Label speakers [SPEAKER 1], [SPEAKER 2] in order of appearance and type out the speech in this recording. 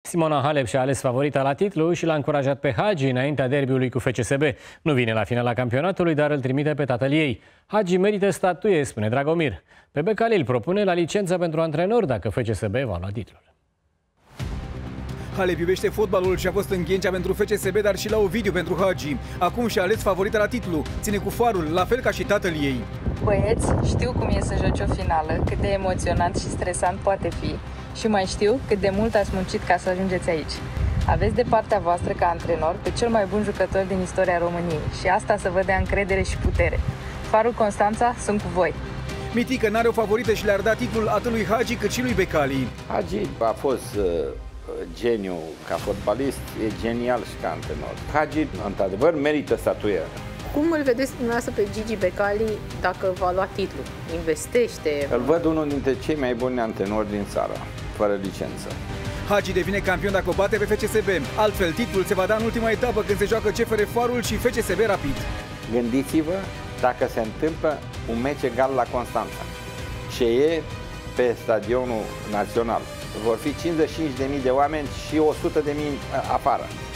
[SPEAKER 1] Simona Halep și-a ales favorita la titlu și l-a încurajat pe Hagi înaintea derbiului cu FCSB. Nu vine la finala campionatului, dar îl trimite pe tatăl ei. Hagi merită statuie, spune Dragomir. Pe Becali îl propune la licență pentru antrenor dacă FCSB va lua titlul.
[SPEAKER 2] Halep iubește fotbalul și a fost în Ghencea pentru FCSB, dar și la Ovidiu pentru Hagi. Acum și-a ales favorita la titlu. Ține cu farul, la fel ca și tatăl ei.
[SPEAKER 3] Băieți, știu cum e să joci o finală, cât de emoționant și stresant poate fi. Și mai știu cât de mult ați muncit ca să ajungeți aici. Aveți de partea voastră ca antrenor pe cel mai bun jucător din istoria României și asta să vă dea încredere și putere. Farul Constanța sunt cu voi.
[SPEAKER 2] Mitică n-are o favorită și le-ar da titlul atât lui Hagi cât și lui Becali.
[SPEAKER 4] Hagi a fost geniu ca fotbalist, e genial și ca antrenor. Hagi, într-adevăr, merită statuia.
[SPEAKER 5] Cum îl vedeți dumneavoastră pe Gigi Becali dacă va lua titlul? Investește?
[SPEAKER 4] Îl văd unul dintre cei mai buni antrenori din țară, fără licență.
[SPEAKER 2] Hagi devine campion dacă o bate pe FCSB. Altfel, titlul se va da în ultima etapă când se joacă CFR Farul și FCSB Rapid.
[SPEAKER 4] Gândiți-vă dacă se întâmplă un meci egal la Constanța și e pe stadionul național. Vor fi 55.000 de oameni și 100.000 afară.